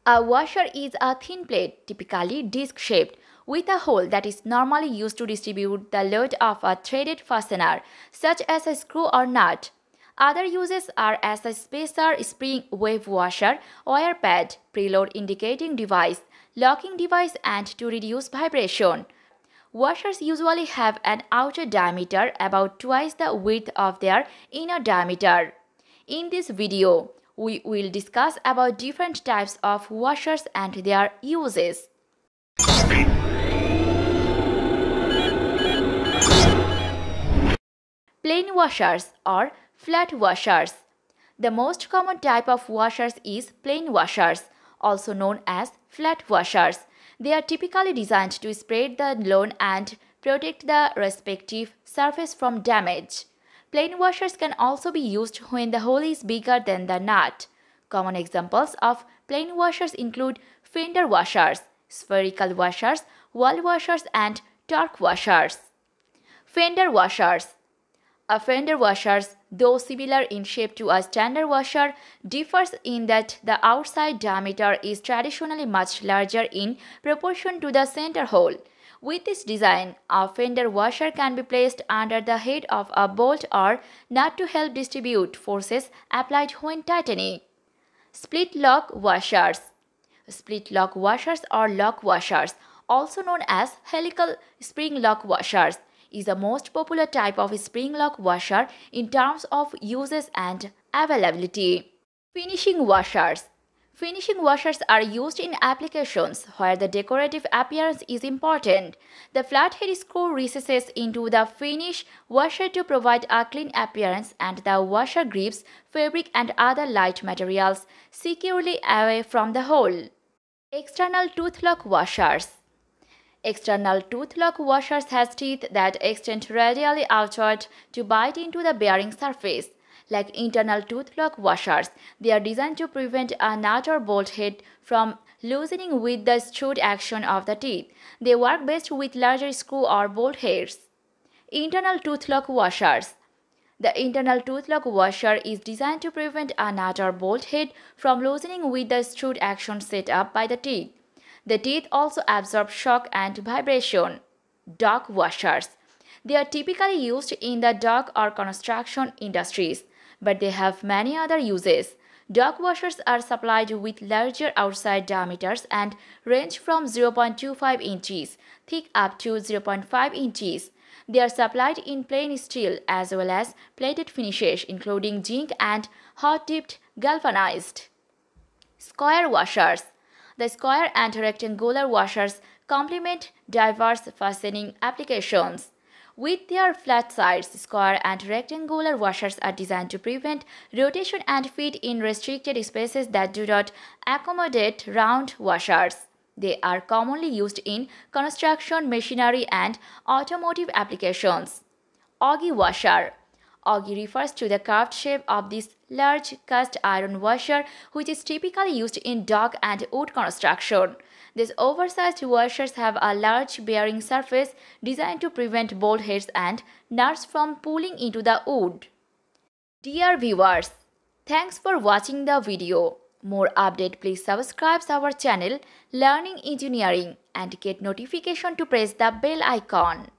A washer is a thin plate, typically disc-shaped, with a hole that is normally used to distribute the load of a threaded fastener, such as a screw or nut. Other uses are as a spacer, spring wave washer, wire pad, preload indicating device, locking device, and to reduce vibration. Washers usually have an outer diameter about twice the width of their inner diameter. In this video, we will discuss about different types of washers and their uses. Plain washers or flat washers. The most common type of washers is plain washers, also known as flat washers. They are typically designed to spread the load and protect the respective surface from damage. Plain washers can also be used when the hole is bigger than the nut. Common examples of plain washers include Fender washers, spherical washers, wall washers, and torque washers. Fender washers. A fender washer, though similar in shape to a standard washer, differs in that the outside diameter is traditionally much larger in proportion to the center hole. With this design, a fender washer can be placed under the head of a bolt or nut to help distribute forces applied when tightening. Split lock washers. Split lock washers or lock washers, also known as helical spring lock washers, is the most popular type of spring lock washer in terms of uses and availability. Finishing washers. Finishing washers are used in applications where the decorative appearance is important. The flathead screw recesses into the finish washer to provide a clean appearance, and the washer grips fabric and other light materials securely away from the hole. External tooth lock washers. External tooth lock washers has teeth that extend radially outward to bite into the bearing surface. Like internal tooth lock washers, they are designed to prevent a nut or bolt head from loosening with the strode action of the teeth. They work best with larger screw or bolt heads. Internal tooth lock washers. The internal tooth lock washer is designed to prevent a nut or bolt head from loosening with the strode action set up by the teeth. The teeth also absorb shock and vibration. Dock washers. They are typically used in the dock or construction industries, but they have many other uses. Dock washers are supplied with larger outside diameters and range from 0.25 inches thick up to 0.5 inches. They are supplied in plain steel as well as plated finishes including zinc and hot-dipped galvanized. Square washers. The square and rectangular washers complement diverse fastening applications. With their flat sides, square and rectangular washers are designed to prevent rotation and fit in restricted spaces that do not accommodate round washers. They are commonly used in construction, machinery, and automotive applications. Ogee washer. Ogee refers to the curved shape of this large cast iron washer, which is typically used in dock and wood construction. These oversized washers have a large bearing surface designed to prevent bolt heads and nuts from pulling into the wood. Dear viewers, thanks for watching the video. More update, please subscribe our channel Learning Engineering and get notification to press the bell icon.